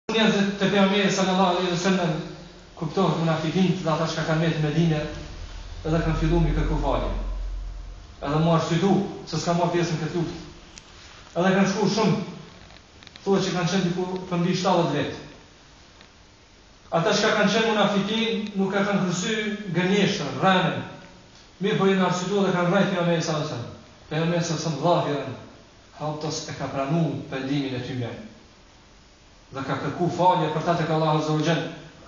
Njerëzit të pejgamberit sallallahu alaihi wasallam kuptohet munafikin të ata që kanë në Medinë edhe kanë filluar mi kërku falje. Edhe mu arsyetu se s'ka marrë pjesë në këtë luftë. Edhe kanë shkuar shumë, thuhet që kanë qenë diku për mbi 70 vjet. Ata që kanë qenë munafikin nuk e kanë kryesyr gënjeshtër, rënën. Mirë po janë arsyetu dhe kanë rrejt pejgamberin sallallahu alaihi wasallam. Pejgamberi sallallahu alaihi wasallam haptas e ka pranuar pendimin e tyre. Dhe ka kërku falje për ta tek Allahu azza wa jall.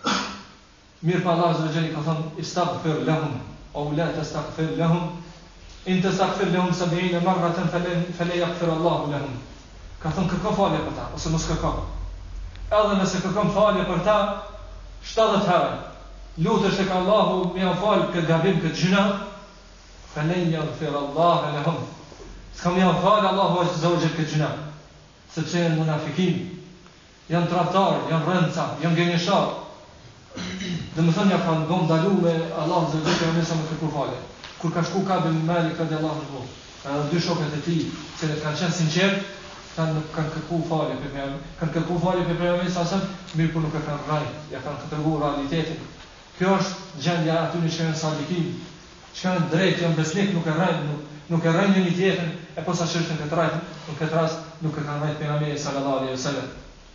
Mirë pa Allahu azza wa jall i ka thënë istaghfir lahum aw la tastaghfir lahum in tastaghfir lahum 70 marratan fala yaghfir Allahu lahum. Ka thënë kërko falje për ta ose mos kërko. Edhe nëse kërkon falje për ta 70 herë, lutesh tek Allahu me ia fal këtë gabim, këtë gjuna, fala yaghfir Allahu lahum. S'kam ia fal Allahu azza wa jall këtë gjuna, sepse janë munafikin. Janë tradhtarë, janë rëndësa, janë gënjeshtar. Dhe më thënë ja kanë bom dalu me Allah zë vëzhe për mësa më kërkur falje. Kur ka shku Ka'b ibn Malik radiallahu anhu, edhe dy shokët e tij, që kanë qenë sinqert, kanë kërku falje për pejgamberin sa mirë po nuk e kanë rrajt, ja kanë treguar realitetin. Kjo është gjendja aty në shkën sadikin, që kanë drejt, janë besnik, nuk e rrajnë një tjetrin, e posa shështën këtë rast, nuk e kanë rrajt pejgamberin sallallahu alaihi wasallam.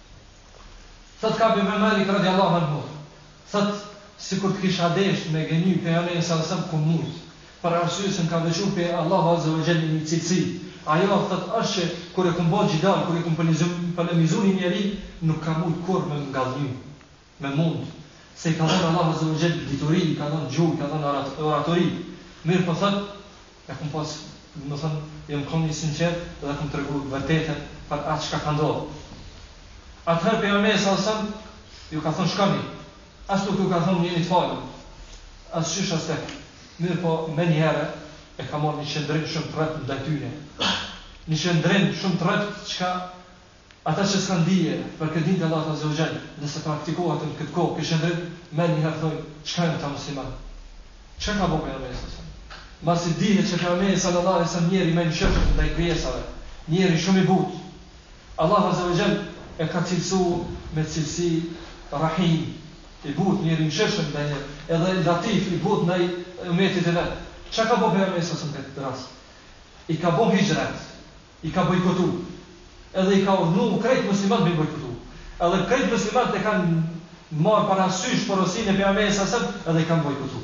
Thot Ka'b ibn Malik radiallahu anhu, thot sikur të kisha desh me gëny pejgamberin sallallahu alaihi wasallam ku mund. Për arsye se ka veçuar pe Allahu azza wa jalla një cilësi. Ajo thot është që kur e kum bë xhidal, kur e kum polemizuar një njeri, nuk ka mund kur me ngallëny, me mund. Se ka dhënë Allahu azza wa jalla dituri, ka dhënë gjuhë, ka dhënë oratori. Mirë po thot, e kum pas, do të thon, jam komë sinqert dhe kum treguar vërtetën për atë çka ka ndodhur. Atëherë pejgamberi sallallahu alaihi wasallam ju ka thënë shkoni. As nuk ju ka thënë jeni të falur. As çish as tek. Mirë po më një herë e ka marrë një qendrim shumë të rreth ndaj tyre. Një qendrim shumë të rreth çka ata që s'kan dije për këtë ditë Allahu azza wa jall, nëse praktikohet në këtë kohë, ky qendrim më një herë thonë çka janë ata musliman. Çka ka bëu pejgamberi sallallahu alaihi wasallam? Masi dihet që pejgamberi sallallahu alaihi wasallam njeri më i shërshëm ndaj krijesave, njeri shumë i butë. Allahu azza wa jall e ka cilësu me cilësi rahim, i but njëri në shëshëm dhe një, edhe latif, i but në umetit e vetë. Qa ka bo pejgamberi sallallahu alaihi wasallam këtë rast? I ka bo hijret, i ka bojkotu, edhe i ka urdhnu krejt muslimat me bojkotu. Edhe krejt muslimat e kanë marë parasysh porosin e pejgamberit sallallahu alaihi wasallam edhe i kanë bojkotu.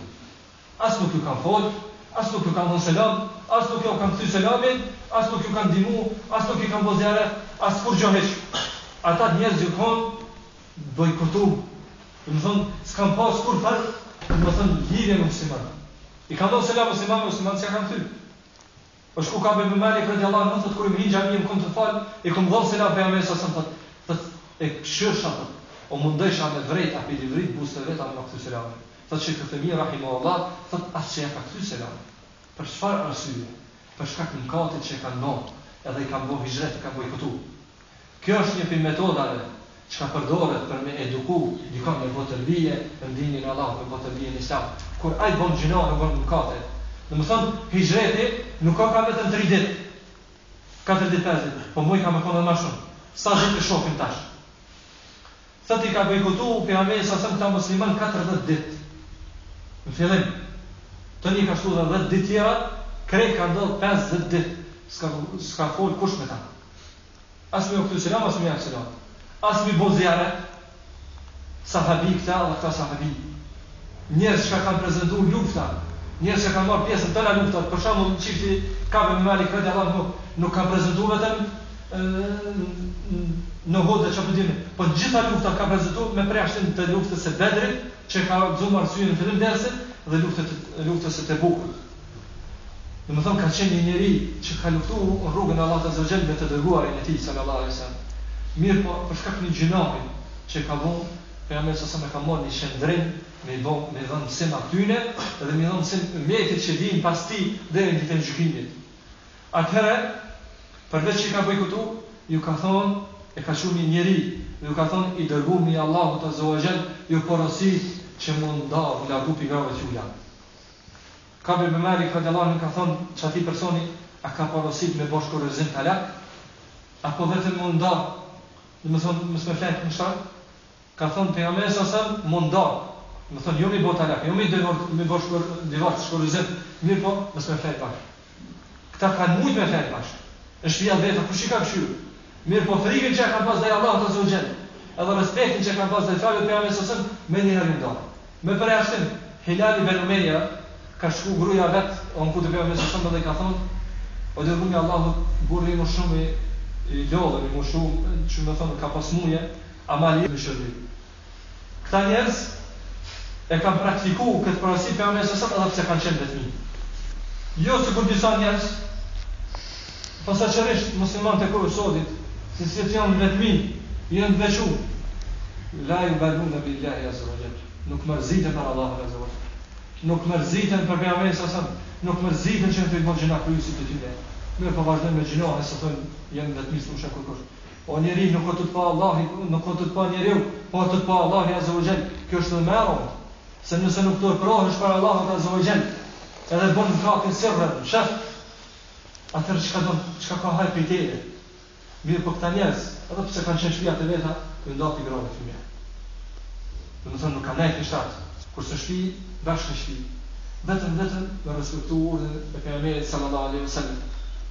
As nuk ju kanë folë, as nuk ju kanë dhënë selam, as nuk ju kanë kthy selamin, as nuk ju kanë ndihmu, as nuk ju kanë bërë ziaret, as kur gjë hiç. Ata njerëz që kanë bojkotu, do të thonë s'kan pas kur fal, do të thonë lidhje me musliman. I kanë dhënë selam musliman që kanë thyer. Po shku Ka'b ibn Malik radiallahu anhu thotë kur më hin xhamia më kon të fal, i kam dhënë selam pejgamberit sa thotë e kshërsha thotë. O mundesha me drejt apo i vrit buzë vetë apo kthy selamin. Thotë që këtë mirë rahimahullah, thotë as që ja ka kthy selamin. Për çfarë arsye? Për shkak të mëkatit që kanë bërë, edhe i kanë bërë hijret, kanë bojkotu. Kjo është një prej metodave që ka përdoret për me eduku dikon me botërbije, në dinin Allah, me botërbije në Islam. Kur ai bën gjuna, nuk bën mëkate. Domethënë, hijreti nuk ka vetëm 3 ditë, 4 ditë, 5 ditë, po më ka më konë më shumë. Sa ditë të shohim tash. Thotë i ka bojkotu pejgamberi sa sa musliman 40 ditë. Në fillim, tani ka shtuar 10 ditë tjera, krejt ka ndodhur 50 ditë. S'ka fol kush me ta. As me këtu selam, as me jak selam. As me bozjare, sahabi këta dhe këta sahabi. Njerëz që kanë prezentuar lufta, njerëz që kanë marrë pjesë në tëra luftat, për shembull çifti Ka'b ibn Malik radiallahu anhu nuk kanë prezentuar vetëm në Uhud dhe çfarë dimë, po gjitha luftat kanë prezentuar me prashtin të luftës së Bedrit, që ka gjuar arsye në fillim dersit dhe luftës së Tebukut. Në më thonë ka qenë një njeri që ka luftu në rrugën e Allahut azza wa jall me të dërguarin e tij sallallahu alaihi wasallam. Mirë po për shkak të një gjunahi që ka vënë pejgamberi sa më ka marrë një shëndrim me dhënë mësim atyne dhe me dhënë mësim mjetit që vijnë pas tij deri në ditën e gjykimit. Atëherë përveç që ka bojkotu, ju ka thonë e ka shumë një njeri, ju ka thonë i dërguar i Allahut azza wa jall, ju porosit që mund nda largu pigrave që u janë. Ka'b ibn Malik radiallahu anhu ka thonë që ati personi a ka porosit me bosh kurrëzim talak, apo vetëm mund nda, dhe më thonë mësë me flenë në shtarë, ka thonë pejgamberi sa mundar. Më thonë jo mi botalak, jo mi divorc shkollizim, mirë po mos me flet bash. Këta kanë mujt me flet bash. Në shtëpia vetë kush i ka këshyr. Mirë po frikën që ka pas ndaj Allahut azza wa jall. Edhe respektin që ka pas ndaj fjalës pejgamberit sa me një herë ndar. Me përjashtim Hilal ibn Umayya ka shku gruaja vet, on ku të pejgamberit sa dhe ka thonë, o dërgumi Allahut burri më shumë i lodhur, më shumë, që më thonë ka pas muje, amali në shërbim. Këta njerëz e kanë praktikuar këtë porosi pejgamberit sa edhe pse kanë qenë vetmi. Jo sikur disa njerëz posaçërisht muslimanë të kohës sodit, se janë vetmi, janë veçu. La yubaluna billahi azza wa jall. Nuk mërziten për Allahun azza wa jall. Nuk mërziten për pejgamberin sa nuk mërziten që të bëjnë gjëra kryesit të tyre. Mirë po vazhdojnë me gjinohe, se thonë janë vetmi s'u shakoj. O njeri nuk ka të pa Allahi, nuk ka të pa njeriu, po të pa Allahi azza wa jall. Kjo është më e rëndë. Se nëse nuk të prohesh për Allahut azza wa jall, edhe bën vrakin sirrën, shef, atëherë çka ka hajë për tëre. Mirë po këta njerëz, edhe pse kanë qenë shtëpia të veta, i ndati gratë fëmijë. Domethënë nuk kanë nejtë shtat, kurse shtëpi bashkë në shtëpi. Vetëm me respektu urdhën e pejgamberit sallallahu alaihi wasallam.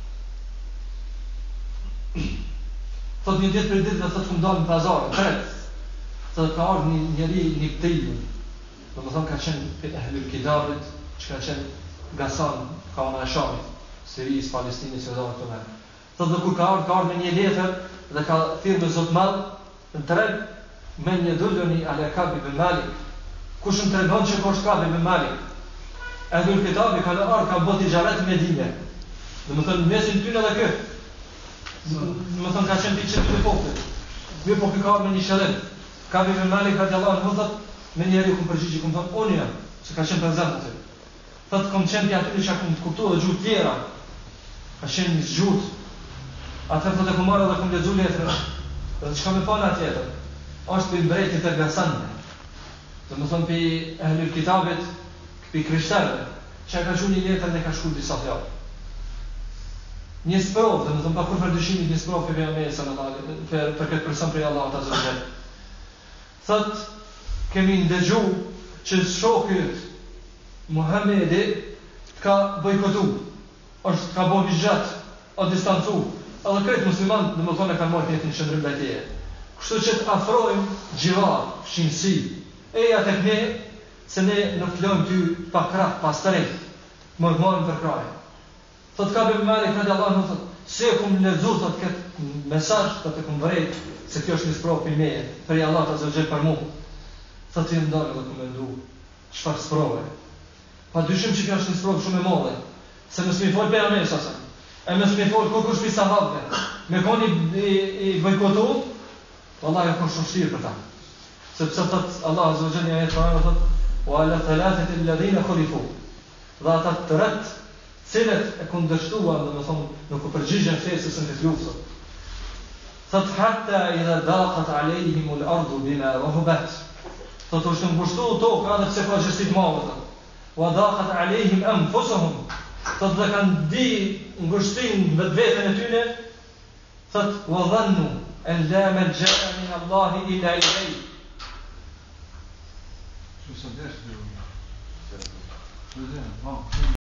Thot një ditë për ditë dhe thot kum dalë në pazar, tret. Thot ka ardhur një njeri një ptejë. Domethënë ka qenë ehlul kitabit, që ka qenë Gasan, ka ona e Shamit, Siris, Palestinës, Jordan këto merë. Thot dhe kur ka ardhur me një letër dhe ka thirrë me Zot Madh në treg me një dulloni ala Ka'b ibn Malik. Kush më tregon që kush Ka'b ibn Malik? Ehlul kitabi ka ardhur ka bëti xharet në Medinë. Domethënë mesin tyne edhe kë. Domethënë ka qenë diçka të popullit. Mirë po ka ardhur me një shërim. Ka'b ibn Malik radiallahu anhu thot me njeri ku përgjigji ku thon unë jam, se ka qenë prezant aty. Thot kom qenë aty që kam të kuptuar dhe gjuhë tjera. Ka qenë një gjuhë. Atë thot e ku marrë dhe kum lexuar letrën. Dhe çka më fal atjetër. Është për mbretit e Gasan. Domethënë pe ehlul kitabit, pe krishterëve, që ka thënë një letër dhe ka shkruar disa fjalë. Një sprov, domethënë pa kurrë dyshimi një sprov për pejgamberin sallallahu alaihi wasallam për këtë person për Allahut azza wa jall. Thot kemi ndëgju që shokët Muhamedi ka bojkotu, është ka bërë vizhat, o distancu, edhe kretë musliman dhe më thonë e kanë marrë jetin shëndrim dhe teje. Kështu që të afrojmë gjivar, shqinësi, eja tek ne, se ne nuk të lojmë ty pa krah, pa stërejt, më marrëm për kraj. Thot ka bëjmë mali, këtë Allah në thot, se e kumë lezu, thot këtë mesaj, thot e kumë vërejt, se kjo është një sprovë për meje, për i Allah të zërgjel për mu. Thot të jemë dalë dhe kumë ndu, qëfar sprove. Pa dyshim që kjo është një sprovë shumë e modhe, se mësë mi folë për amë e sasën, e mësë mi folë kur kush për sahabëve, me koni i bojkotu, Allah e kur shumë shtirë për ta. Sepse thot Allah zërgjel një ajetë për thot, o ala thalatet i ladhina kholifu, dhe ata të rëtë, cilët e kundërshtuan dhe më thonë nuk u përgjigjen fesës në këtë luftën. Thot hatta idha daqat alejhimul ardu bima rahubat. Thot është ngushtu tokë edhe pse ka gjësit madhe. Wa daqat alejhim anfusuhum. Thot dhe kanë di ngushtin vetveten e tyre. Thot wa dhannu an la malja'a min Allah illa ilayhi. Şu